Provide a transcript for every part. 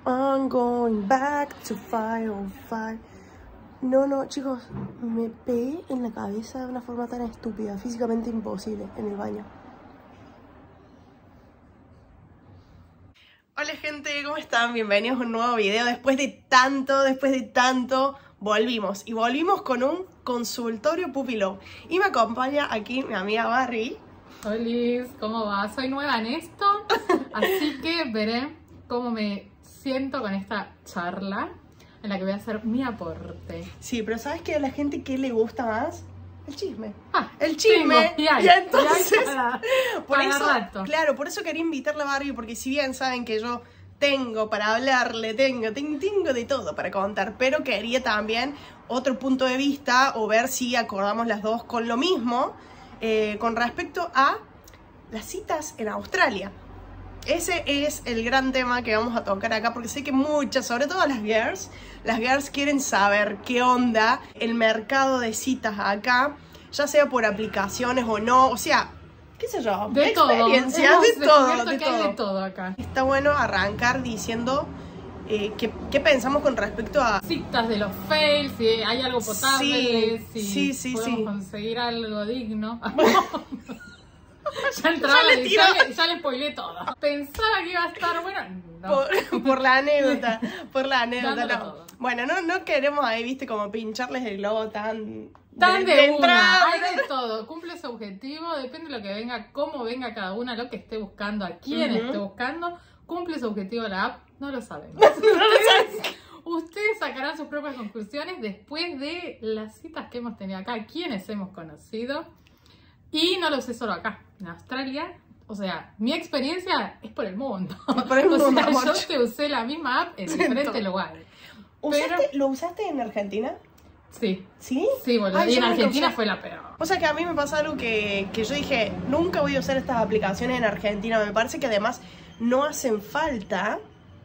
I'm going back to 505. No, chicos, me pegué en la cabeza de una forma tan estúpida, físicamente imposible, en el baño. Hola gente, ¿cómo están? Bienvenidos a un nuevo video. Después de tanto, volvimos. Y volvimos con un consultorio Puppy Love. Y me acompaña aquí mi amiga Barry. Hola, ¿cómo va? Soy nueva en esto, así que veré cómo me siento con esta charla en la que voy a hacer mi aporte. Sí, pero ¿sabes qué? A la gente que le gusta más el chisme. El chisme. Y entonces, por eso, rato. Claro, por eso quería invitarla a Barbie, porque si bien saben que yo tengo para hablarle, tengo de todo para contar, pero quería también otro punto de vista o ver si acordamos las dos con lo mismo con respecto a las citas en Australia. Ese es el gran tema que vamos a tocar acá, porque sé que muchas, sobre todo las girls quieren saber qué onda el mercado de citas acá, ya sea por aplicaciones o no, o sea, qué sé yo, de experiencias, de todo. De todo acá. Está bueno arrancar diciendo qué pensamos con respecto a citas de los fails, si hay algo potable, si podemos conseguir algo digno. Ya entraba ya le spoilé todo. Pensaba que iba a estar bueno. No. Por la anécdota. No. Bueno, no queremos ahí, viste, como pincharles el globo tan de una. Hay de todo. Cumple su objetivo, depende de lo que venga, cómo venga cada una, lo que esté buscando, a quién esté buscando. Cumple su objetivo la app, no lo sabemos. Ustedes sacarán sus propias conclusiones después de las citas que hemos tenido acá, quienes hemos conocido. Y no lo sé solo acá, en Australia. O sea, mi experiencia es por el mundo. Yo te usé la misma app en diferentes lugares. ¿Lo usaste en Argentina? Sí. ¿Sí? Sí, boludo. Y en Argentina fue la peor. O sea que a mí me pasa algo que yo dije, nunca voy a usar estas aplicaciones en Argentina. Me parece que además no hacen falta.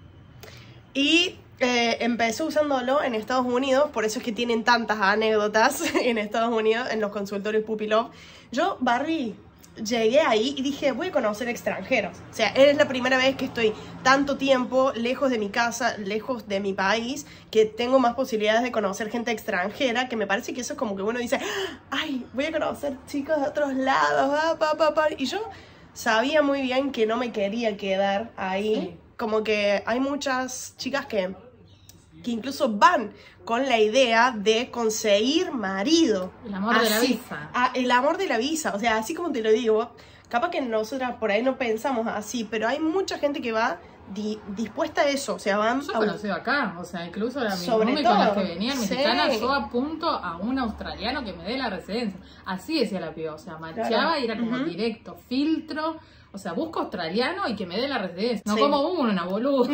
Y empecé usándolo en Estados Unidos, por eso es que tienen tantas anécdotas en Estados Unidos, en los consultorios Puppy Love. Yo, Barry, llegué ahí y dije, voy a conocer extranjeros. O sea, es la primera vez que estoy tanto tiempo lejos de mi casa, lejos de mi país, que tengo más posibilidades de conocer gente extranjera, que me parece que eso es como que uno dice, ay, voy a conocer chicos de otros lados, y yo sabía muy bien que no me quería quedar ahí. Sí. Como que hay muchas chicas que incluso van con la idea de conseguir marido. El amor de la visa. El amor de la visa, o sea, así como te lo digo, capaz que nosotras por ahí no pensamos así, pero hay mucha gente que va dispuesta a eso, o sea, van... Yo he conocido acá, o sea, incluso la misma con las que venían mexicanas, yo apunto a un australiano que me dé la residencia. Así decía la piba, o sea, marchaba y era como directo, filtro, o sea, busco australiano y que me dé la residencia, no como una boluda.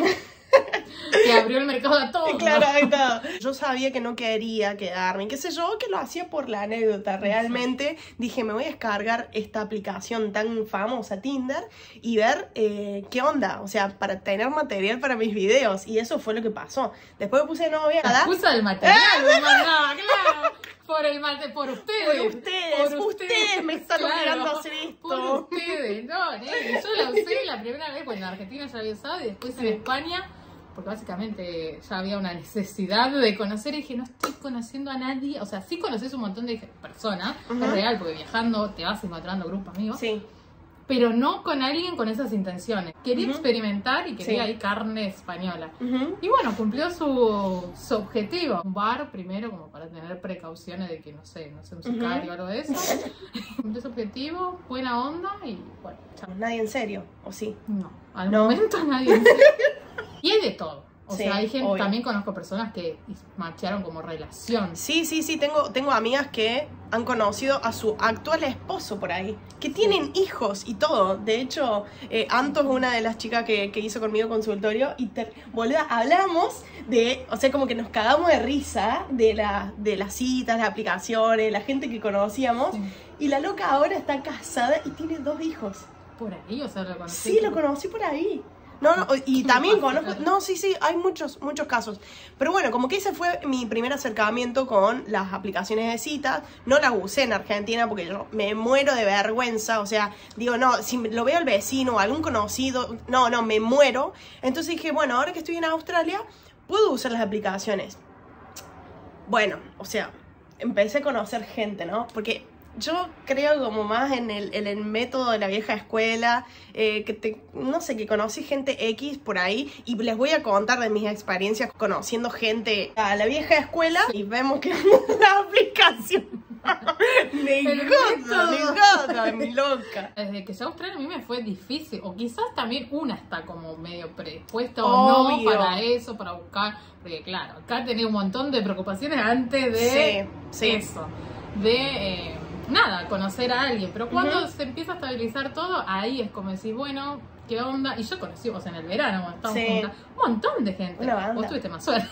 Que abrió el mercado a todos. Claro, ahí todo. Yo sabía que no quería quedarme, qué sé yo, que lo hacía por la anécdota. Realmente dije, me voy a descargar esta aplicación tan famosa, Tinder, y ver qué onda, o sea, para tener material para mis videos. Y eso fue lo que pasó. Después me puse novia. La excusa del material, claro. Por ustedes. Ustedes me están obligando a hacer esto. Por ustedes, no, yo la usé la primera vez, bueno, en Argentina ya había usado y después en España, porque básicamente ya había una necesidad de conocer y dije, no estoy conociendo a nadie, o sea, sí conoces un montón de personas, es real, porque viajando te vas encontrando grupos amigos. Sí. Pero no con alguien con esas intenciones. Quería experimentar y quería ahí carne española. Y bueno, cumplió su objetivo. Un bar primero, como para tener precauciones de que, no sé, un sicario o algo de eso. Cumplió su objetivo, buena onda y bueno, chao. ¿Nadie en serio? ¿O sí? No, al momento nadie en serio. Y es de todo. O sea, hay gente, obvio. También conozco personas que marcharon como relación. Sí, tengo amigas que han conocido a su actual esposo por ahí, que tienen hijos y todo. De hecho, Anto es una de las chicas que hizo conmigo consultorio y hablamos de, o sea, como que nos cagamos de risa de las citas, las aplicaciones, la gente que conocíamos. Sí. Y la loca ahora está casada y tiene 2 hijos. ¿Por ahí? O sea, ¿lo conocí? Sí, lo conocí por ahí. No, y también conozco, no, sí, hay muchos casos. Pero bueno, como que ese fue mi primer acercamiento con las aplicaciones de citas. No las usé en Argentina porque yo me muero de vergüenza. O sea, digo, no, si lo veo al vecino o algún conocido, no, me muero. Entonces dije, bueno, ahora que estoy en Australia, puedo usar las aplicaciones. Bueno, o sea, empecé a conocer gente, ¿no? Porque yo creo como más en el método de la vieja escuela, no sé, que conocí gente X por ahí y les voy a contar de mis experiencias conociendo gente a la vieja escuela y vemos que la aplicación me gota, mi loca. Desde que yo Australia a mí me fue difícil, o quizás también una está como medio predispuesta o no para eso, para buscar, porque claro, acá tenía un montón de preocupaciones antes de eso, de... nada, conocer a alguien, pero cuando se empieza a estabilizar todo, ahí es como decir, bueno, ¿qué onda? Y yo conocí, en el verano, cuando estábamos juntas, un montón de gente. Vos tuviste más suerte.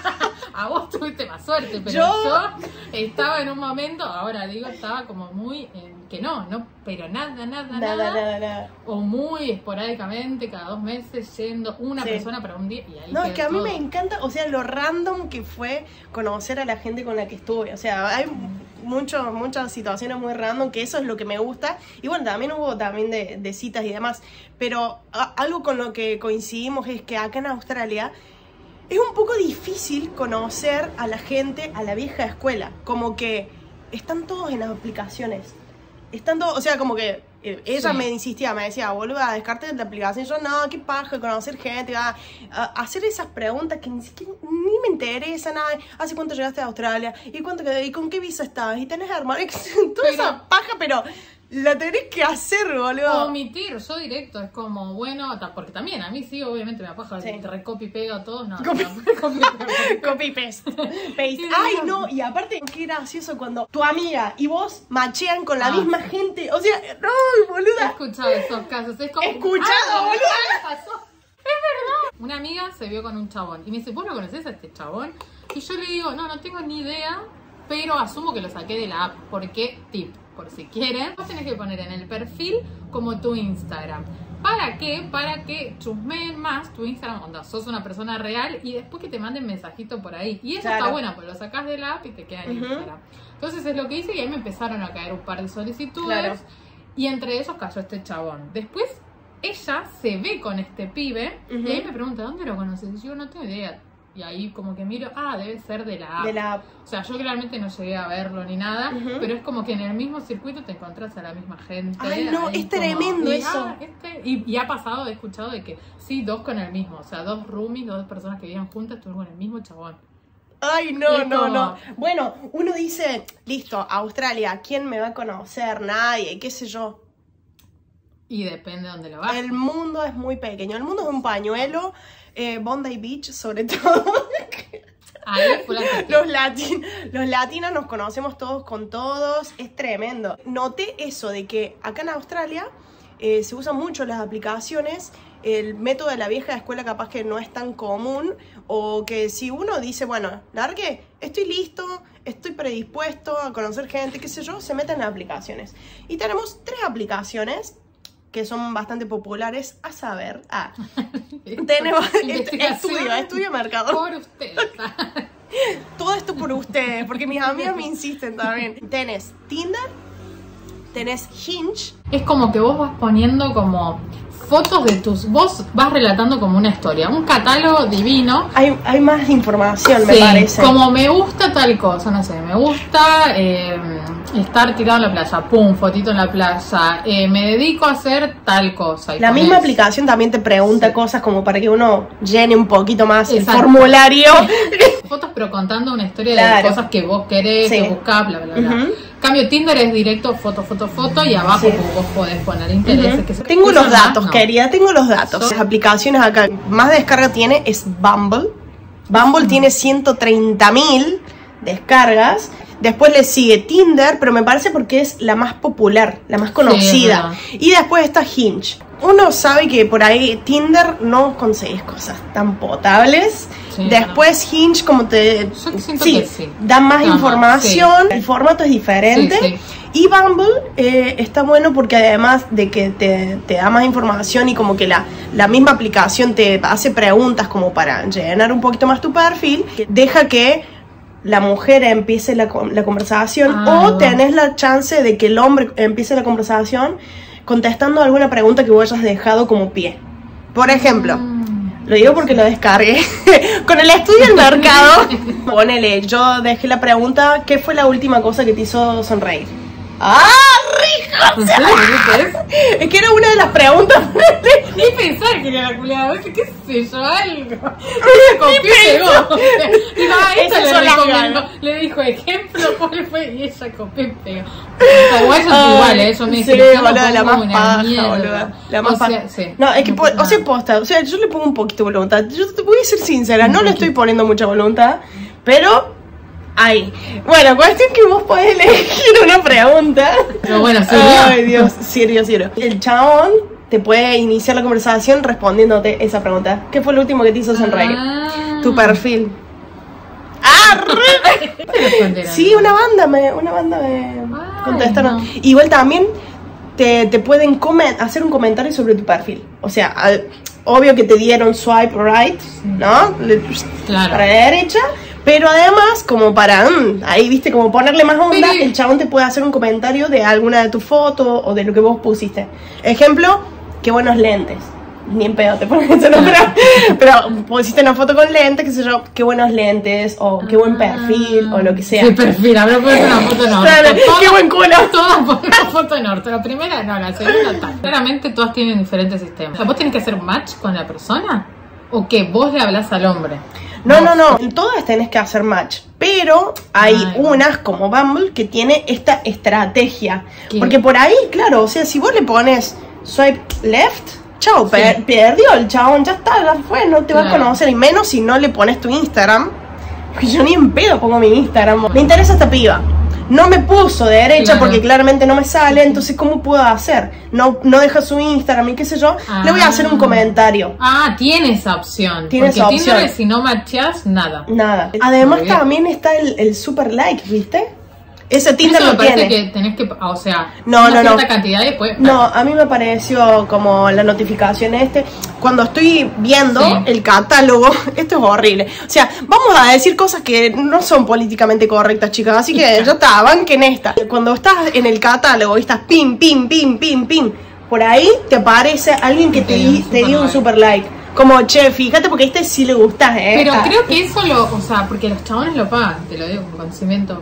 A vos tuviste más suerte, pero yo estaba en un momento, ahora digo, estaba como muy, que no, pero nada. O muy esporádicamente, cada 2 meses, yendo una persona para un día y ahí. No, es que a mí me encanta, o sea, lo random que fue conocer a la gente con la que estuve. O sea, hay muchas situaciones muy random, que eso es lo que me gusta. Y bueno, también hubo de citas y demás. Pero algo con lo que coincidimos es que acá en Australia es un poco difícil conocer a la gente a la vieja escuela. Como que están todos en las aplicaciones. Están todos, o sea, como que ella me insistía, me decía, boluda, descarte la aplicación. Yo, no, qué paja, conocer gente, hacer esas preguntas que ni siquiera ni me interesa nada. ¿Hace cuánto llegaste a Australia? ¿Y con qué visa estabas? ¿Y tenés hermano? Toda esa paja, pero la tenés que hacer, boludo. Omitir, yo directo, es como, bueno, porque también a mí sí, obviamente me apaja, te recopy y pega a todos, no. Copy paste. Ay, no, y aparte, qué gracioso cuando tu amiga y vos machean con la misma gente. O sea, no, boluda. He escuchado esos casos, es como... Escuchado, boluda. Pasó. Es verdad. Una amiga se vio con un chabón y me dice, ¿vos lo conocés a este chabón? Y yo le digo, no tengo ni idea, pero asumo que lo saqué de la app, porque, por si quieren, vos tenés que poner en el perfil como tu Instagram. ¿Para qué? Para que chusmeen más tu Instagram, onda, sos una persona real y después que te manden mensajito por ahí. Y eso está bueno, pues lo sacás de la app y te queda en Instagram. Entonces es lo que hice y ahí me empezaron a caer un par de solicitudes y entre esos cayó este chabón. Después ella se ve con este pibe y ahí me pregunta, ¿dónde lo conoces? Y yo no tengo idea. Y ahí como que miro, debe ser de la app. O sea, yo realmente no llegué a verlo ni nada, pero es como que en el mismo circuito te encontrás a la misma gente. Ay, no, es tremendo eso. Y ha pasado, he escuchado de que sí, 2 con el mismo. O sea, 2 roomies, 2 personas que vivían juntas, estuvieron con el mismo chabón. Ay, no. Bueno, uno dice, listo, Australia, ¿quién me va a conocer? Nadie, qué sé yo. Y depende de dónde lo vas. El mundo es muy pequeño. El mundo es un pañuelo. Bondi Beach, sobre todo. Ahí fue los latinos nos conocemos todos con todos. Es tremendo. Noté eso de que acá en Australia se usan mucho las aplicaciones. El método de la vieja escuela capaz que no es tan común. O que si uno dice, bueno, largue, estoy listo, estoy predispuesto a conocer gente, qué sé yo, se meten en las aplicaciones. Y tenemos 3 aplicaciones que son bastante populares, a saber, tenemos estudio mercado. Por ustedes. Todo esto por ustedes, porque mis amigas me insisten también. Tenés Tinder, tenés Hinge. Es como que vos vas poniendo como fotos de vos vas relatando como una historia, un catálogo divino. Hay más información, me parece. Como me gusta tal cosa, no sé, me gusta estar tirado en la playa, pum, fotito en la playa, me dedico a hacer tal cosa. Y la misma aplicación también te pregunta cosas como para que uno llene un poquito más el formulario. Fotos, pero contando una historia de cosas que vos querés, que buscás, bla, bla, bla. Cambio Tinder es directo, foto, y abajo vos podés poner intereses. Tengo los datos, querida, tengo los datos. Las aplicaciones acá, más descarga tiene es Bumble. Bumble tiene 130.000 descargas. Después le sigue Tinder, pero me parece porque es la más popular, la más conocida. Y después está Hinge. Uno sabe que por ahí Tinder no conseguís cosas tan potables. Después Hinge, como te... Yo siento que da más información, el formato es diferente. Y Bumble está bueno porque además de que te da más información y como que la misma aplicación te hace preguntas como para llenar un poquito más tu perfil, deja que la mujer empiece la conversación o tenés la chance de que el hombre empiece la conversación contestando alguna pregunta que vos hayas dejado como pie. Por ejemplo, lo digo porque lo descargué con el estudio del mercado. Ponele, yo dejé la pregunta, ¿qué fue la última cosa que te hizo sonreír? ¡Ah, rico! O sea, es que era una de las preguntas. Ni pensar que era la culiada, qué sé yo, algo. Ella copió y pegó. Digo, esto le recomiendo. Le dijo ejemplo, ¿cuál fue? Y ella copió y pegó. O eso es igual, eso me dice. Sí, boludo, la más paja, boludo. La más paja. Sí. No, es que, o sea, posta, o sea, yo le pongo un poquito de voluntad. Yo te voy a ser sincera, no le estoy poniendo mucha voluntad, pero... Ay, bueno, cuestión que vos podés elegir una pregunta. Pero bueno, sí. Ay, Dios, serio. El chabón te puede iniciar la conversación respondiéndote esa pregunta. ¿Qué fue lo último que te hizo sonreír? Tu perfil. ¡Ah! Sí, una banda me contestaron. No. Igual también te pueden hacer un comentario sobre tu perfil. O sea, obvio que te dieron swipe right, ¿no? Claro. Para la derecha. Pero además, como para, ahí viste, como ponerle más onda, el chabón te puede hacer un comentario de alguna de tus fotos o de lo que vos pusiste. Ejemplo, qué buenos lentes. Ni en pedo te pones eso, ¿no? Pero pusiste una foto con lentes, qué sé yo, qué buenos lentes, o qué buen perfil, o lo que sea. Sí, perfil, habrá puesto una foto en orto. Qué buen culo. Todas ponen una foto en orto. La primera no, la segunda tal. Claramente todas tienen diferentes sistemas. O sea, ¿vos tenés que hacer match con la persona? ¿O que vos le hablás al hombre? No. En todas tenés que hacer match. Pero hay unas como Bumble que tiene esta estrategia. ¿Qué? Porque por ahí, claro, o sea, si vos le pones swipe left, chao, perdió el chabón, ya está, ya fue, no te va a conocer. Y menos si no le pones tu Instagram. Yo ni en pedo pongo mi Instagram. Me interesa esta piba. No me puso de derecha porque claramente no me sale, entonces ¿cómo puedo hacer? No deja su Instagram y qué sé yo, le voy a hacer un comentario. Tiene esa opción. Tiene esa opción. Tinder, si no matchás, nada. Además también está el super like, ¿viste? Ese Tinder lo tiene. Que tenés que, o sea, una cierta cantidad y después. No, a mí me pareció como la notificación cuando estoy viendo el catálogo, esto es horrible. O sea, vamos a decir cosas que no son políticamente correctas, chicas, así que ya está, banquen esta. Cuando estás en el catálogo y estás pim, por ahí te aparece alguien que te dio un super like. Como, che, fíjate porque sí le gustas, Pero creo que eso o sea, porque los chabones lo pagan, te lo digo con conocimiento.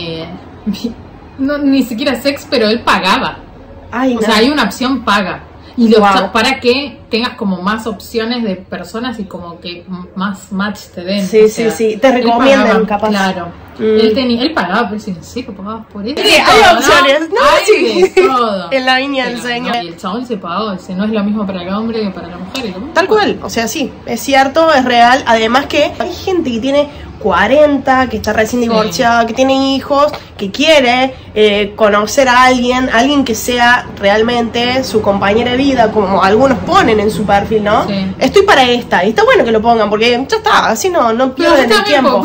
No, ni siquiera sex, pero él pagaba. O sea, hay una opción paga. Y para que tengas como más opciones de personas y como que más match te den. Sí, te recomiendan, capaz. Claro. Él pagaba, pero si no sé que pagabas por eso. Sí, hay opciones, hay de todo. En la viña del señor. Y el chabón se pagó, no es lo mismo para el hombre que para la mujer. Tal cual, o sea, sí, es cierto, es real. Además que hay gente que tiene 40, que está recién divorciada, que tiene hijos, que quiere conocer a alguien que sea realmente su compañera de vida, como algunos ponen en su perfil, ¿no? Sí. Estoy para esta, y está bueno que lo pongan, porque ya está, así no pierden el tiempo.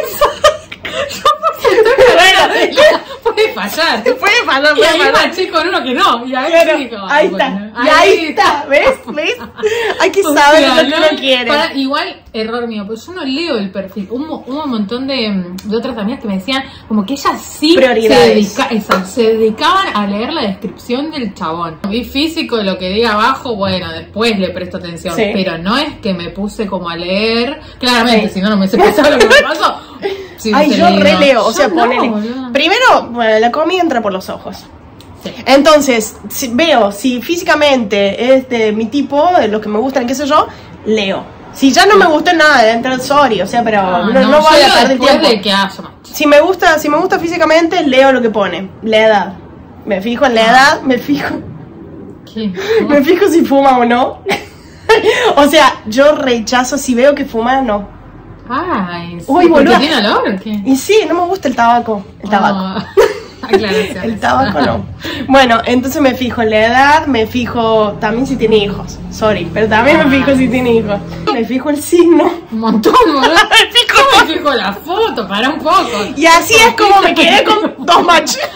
Puede fallar. Y ahí maché con uno que no. Y ahí ahí está. ¿Ves? Hay que saber lo que uno quiere. Igual, error mío, pues yo no leo el perfil. Hubo un montón de otras amigas que me decían como que ellas sí se dedicaban a leer la descripción del chabón. Y físico, lo que diga abajo, bueno, después le presto atención. Pero no es que me puse como a leer. Claramente, si no me hubiese pasado lo que me pasó. Yo releo, o sea, ponele. Primero, bueno, la comida entra por los ojos. Entonces, veo si físicamente es de mi tipo, de los que me gustan, qué sé yo, leo. Si ya no me gusta nada de entrar, sorry, o sea, pero no voy a perder tiempo. De que si me gusta físicamente, leo lo que pone. La edad. Me fijo en la edad, me fijo si fuma o no. O sea, yo rechazo si veo que fuma, no. Uy, boludo. ¿Tiene olor o qué? Y sí, no me gusta el tabaco. Claro, el tabaco no. Bueno, entonces me fijo en la edad, me fijo también si tiene hijos. Sorry, pero también me fijo si tiene hijos. Me fijo el signo. Un montón, boludo. Me fijo la foto, para un poco. Y así es como me quedé con 2 matches.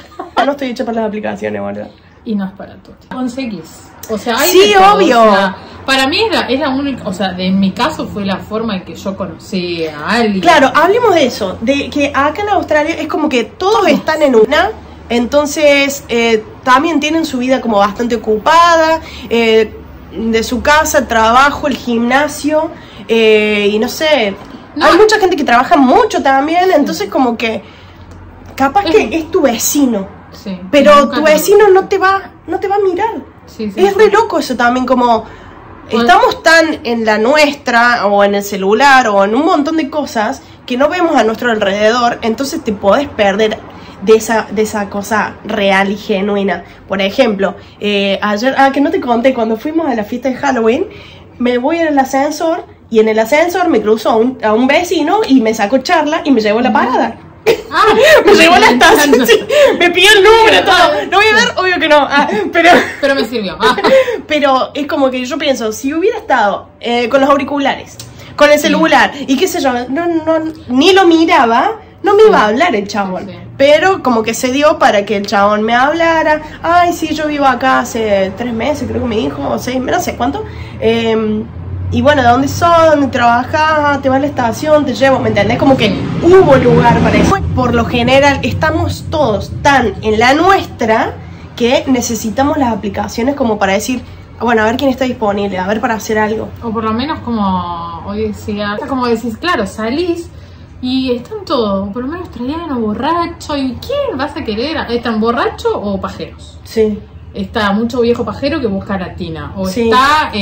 Yo no estoy hecha para las aplicaciones, boludo. Y no es para todo. Conseguís. O sea, hay sí, de todo. obvio. O sea, para mí es la única, o sea, en mi caso fue la forma en que yo conocí a alguien. Claro, hablemos de eso, de que acá en Australia es como que todos están en una, entonces también tienen su vida como bastante ocupada, de su casa, trabajo, el gimnasio, y no sé, hay mucha gente que trabaja mucho también, entonces como que capaz que es tu vecino, pero tu vecino no te va a mirar. Es re loco eso también, como estamos tan en la nuestra o en el celular o en un montón de cosas que no vemos a nuestro alrededor, entonces te podés perder de esa cosa real y genuina. Por ejemplo, ayer, que no te conté, cuando fuimos a la fiesta de Halloween, me voy en el ascensor y en el ascensor me cruzo a un vecino y me sacó charla y me llevó a la parada. Me llevó a la estación, me pidió el número, todo. ¿Lo voy a ver? Obvio que no. Pero me sirvió. Pero es como que yo pienso, si hubiera estado con los auriculares, con el celular, y qué sé yo, ni lo miraba, no me iba a hablar el chabón. Pero como que se dio para que el chabón me hablara. Ay, sí, yo vivo acá hace 3 meses, creo que me dijo, o 6, no sé cuánto. Y bueno, ¿de dónde sos? ¿Dónde trabajás? ¿Te vas a la estación? ¿Te llevo? ¿Me entendés? Como que hubo lugar para eso. Por lo general, estamos todos tan en la nuestra que necesitamos las aplicaciones como para decir, bueno, a ver quién está disponible, a ver para hacer algo. O por lo menos como hoy decía, como decís, claro, salís y están todos, por lo menos australiano, borracho. ¿Y quién vas a querer? ¿Están borrachos o pajeros? Sí. Está mucho viejo pajero que busca latina. O está...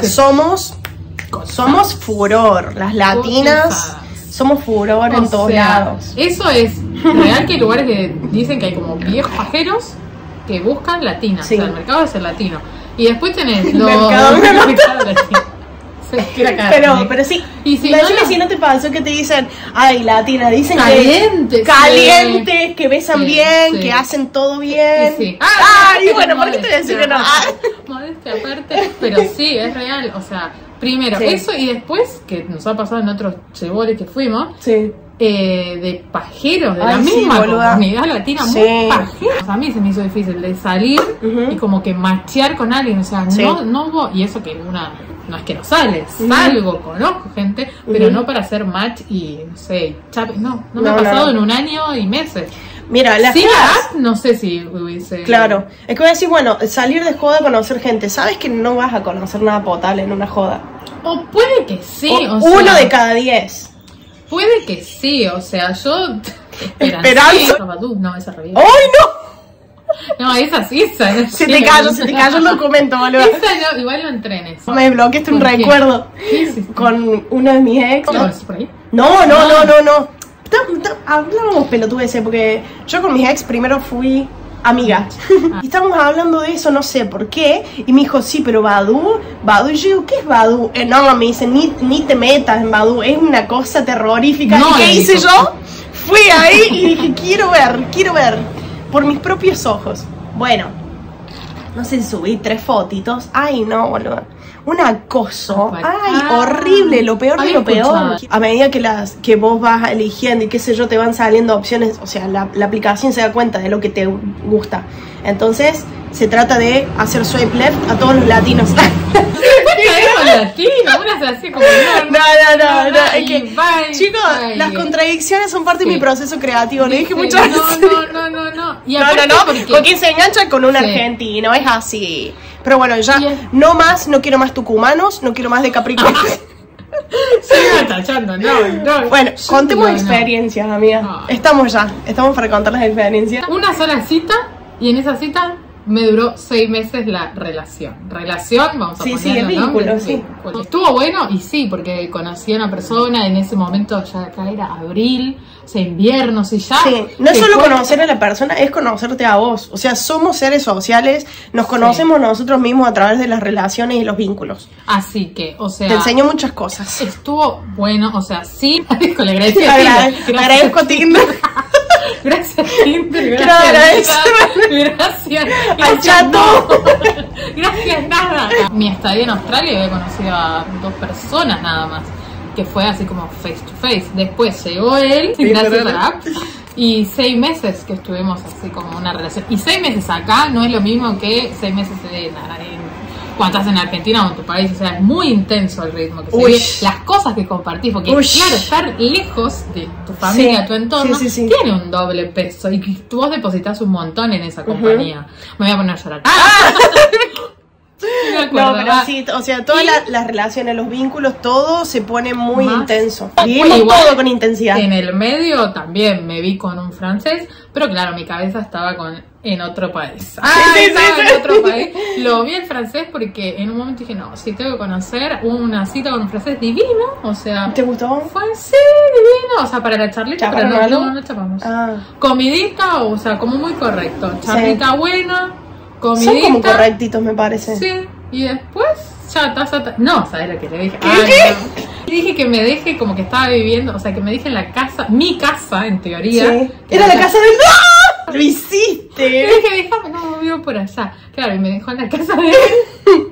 somos furor, las latinas somos furor en todos lados. Eso es real, que hay lugares que dicen que hay como viejos pajeros que buscan latinas, o sea, el mercado es el latino. Y después tenés los... mercado latino. Pero sí, y si no te pasó que te dicen, ay, latina, dicen calientes, que besan bien, que hacen todo bien. Y bueno, ¿por qué te voy a decir que no? Modestia aparte, pero sí, es real, o sea, primero eso, y después, que nos ha pasado en otros cheboles que fuimos, de pajeros, de la misma comunidad latina, muy pajeros. A mí se me hizo difícil de salir y como que machear con alguien, o sea, no, y eso que no es que no sales, salgo, conozco gente, pero no para hacer match y no sé, no me ha pasado en un año y meses. Mira, no sé si hubiese... Claro, es que voy a decir, bueno, salir de joda, conocer gente, sabes que no vas a conocer nada potable en una joda. O puede que sí, o sea, 1 de cada 10. Puede que sí, o sea, yo... Esperanza. No, esa revista. ¡Ay, no! No, esa sí, esa. Se te cayó el documento, boludo. Esa no, igual lo entrenes. Me bloqueaste un recuerdo con uno de mis ex. ¿Lo ves por ahí? No. Hablábamos pelotudeces, porque yo con mis ex primero fui amiga. Y estábamos hablando de eso, no sé por qué. Y me dijo, sí, pero Badoo. Y yo digo, ¿qué es Badoo? No, me dice, ni te metas en Badoo. Es una cosa terrorífica. ¿Y qué hice yo? Fui ahí y dije, quiero ver. Por mis propios ojos. Bueno, no sé, subí 3 fotitos. Ay, no, boludo. Un acoso. Ay, horrible, lo peor de lo peor. A medida que vos vas eligiendo y qué sé yo, te van saliendo opciones. O sea, la aplicación se da cuenta de lo que te gusta. Entonces, se trata de hacer swipe left a todos los latinos. No. Es que, chicos, las contradicciones son parte de mi proceso creativo. Le dije muchas veces. No. ¿Con quién se engancha? Con un argentino, es así. Pero bueno, ya no quiero más tucumanos, no quiero más de Capricornio. Bueno, contemos experiencias, amiga. Estamos para contar las experiencias. Una sola cita, y en esa cita me duró 6 meses la relación. Vamos a ponerle el vínculo, vínculo. Estuvo bueno, y sí, porque conocí a una persona, en ese momento ya acá era abril, o sea, invierno, no es solo conocer a la persona, es conocerte a vos. O sea, somos seres sociales, nos conocemos nosotros mismos a través de las relaciones y los vínculos. Así que, o sea... Te enseño muchas cosas. Estuvo bueno, o sea, sí, le agradezco a Tinder. Gracias, Tinder. Gracias al chato. Gracias, nada. Mi estadía en Australia había conocido a 2 personas nada más, que fue así como face to face. Después llegó él, gracias a la app, Y 6 meses que estuvimos así como una relación. Y 6 meses acá no es lo mismo que 6 meses cuando estás en Argentina o en tu país. O sea, es muy intenso el ritmo que se vive. Las cosas que compartís. Porque, claro, estar lejos de tu familia, tu entorno, tiene un doble peso. Y vos depositas un montón en esa compañía. Me voy a poner a llorar. No, pero sí, o sea, todas las relaciones, los vínculos, todo se pone muy intenso. Vivimos todo con intensidad. En el medio también me vi con un francés, pero claro, mi cabeza estaba en otro país. En otro país. Lo vi el francés porque en un momento dije, no, si tengo que conocer una cita con un francés divino, o sea... ¿Te gustó? Fue sí, divino, o sea, para la charlita, pero no chapamos. Comidita, o sea, como muy correcto. Charlita buena. Comidita. Son como correctitos, me parece. Sí, y después ya no, ¿sabes lo que le dije? Le dije que me deje como que estaba viviendo, o sea, que me deje en la casa, mi casa, en teoría. Sí. Era la casa del... ¡No! ¡Lo hiciste! Le dije, déjame, no, vivo por allá. Claro, y me dejó en la casa de él.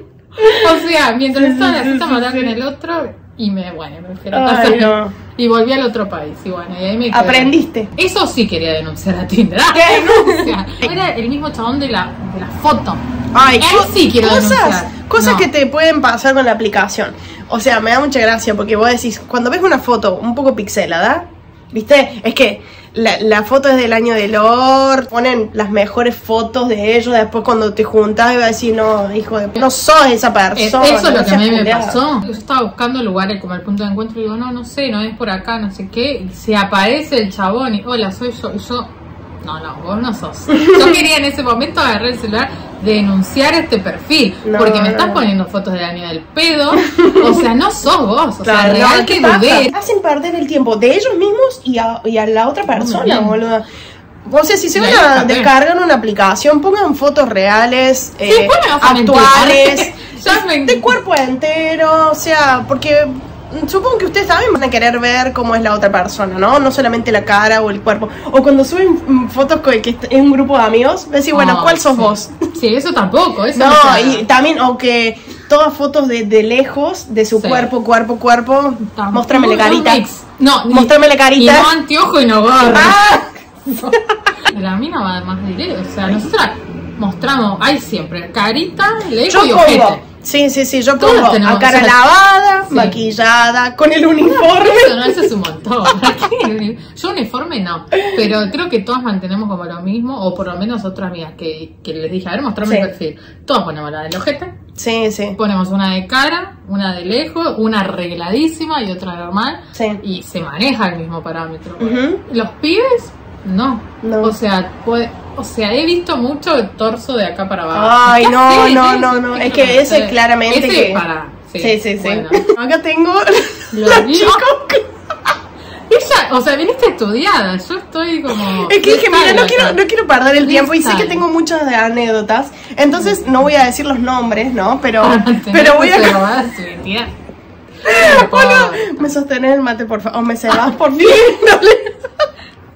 O sea, mientras estaba en la cita, me en el otro, y me fui a la casa. No. Y volví al otro país, y bueno, y ahí me quedé. ¿Aprendiste? Eso sí quería denunciar a Tinder. ¿Qué denuncia? Era el mismo chabón de la foto. Ay, él sí quiero denunciar. Cosas que te pueden pasar con la aplicación. O sea, me da mucha gracia porque vos decís, cuando ves una foto un poco pixelada, ¿viste? Es que la foto es del año del Lord, ponen las mejores fotos de ellos, después cuando te juntás y vas a decir, no, hijo de... No sos esa persona. Eso es lo que a mí me pasó. Yo estaba buscando lugares como el punto de encuentro y digo, no sé, no es por acá, no sé qué. Y se aparece el chabón y, hola, soy yo. Y yo, no, vos no sos. Yo quería en ese momento agarrar el celular, denunciar este perfil, porque me estás poniendo fotos del año del pedo, o sea, no sos vos, o sea, real que dudé. Hacen perder el tiempo de ellos mismos y a la otra persona, boluda. O sea, si se van a descargar una aplicación, pongan fotos reales, actuales, de cuerpo entero, o sea, porque... Supongo que ustedes también van a querer ver cómo es la otra persona, ¿no? No solamente la cara o el cuerpo. O cuando suben fotos que es un grupo de amigos, decís, bueno, ¿cuál sos vos? Sí, eso tampoco. Eso no, y también, o que todas fotos de lejos, de su cuerpo, móstrame la carita. No, móstrame la carita. Y no anteojo y no gorro. La mina va más directo, o sea, nosotros mostramos, hay siempre carita, lejos y ojete. Sí, yo pongo a cara lavada, maquillada, con el uniforme. Eso es un montón. Yo uniforme no, pero creo que todas mantenemos como lo mismo, o por lo menos otras amigas que les dije, a ver, mostrame el perfil. Todas ponemos la del ojete. Sí. Ponemos una de cara, una de lejos, una arregladísima y otra normal. Sí. Y se maneja el mismo parámetro. Los pibes, no. O sea, he visto mucho el torso de acá para abajo. Ay, no. Es que ese claramente ese que... para... Sí. Bueno. Acá tengo la chica. Ella, o sea, viniste estudiada. Yo estoy como... Es que dije, mira, no quiero perder el tiempo. Y sé que tengo muchas anécdotas. Entonces no voy a decir los nombres, ¿no? Pero voy a... Bueno, me sostenés el mate, por favor. O me cebás, por fin.